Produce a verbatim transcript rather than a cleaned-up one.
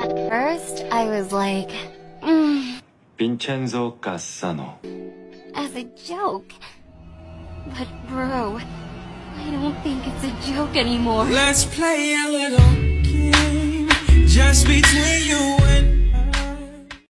At first, I was like, mm, Vincenzo Cassano. as a joke. But bro, I don't think it's a joke anymore. Let's play a little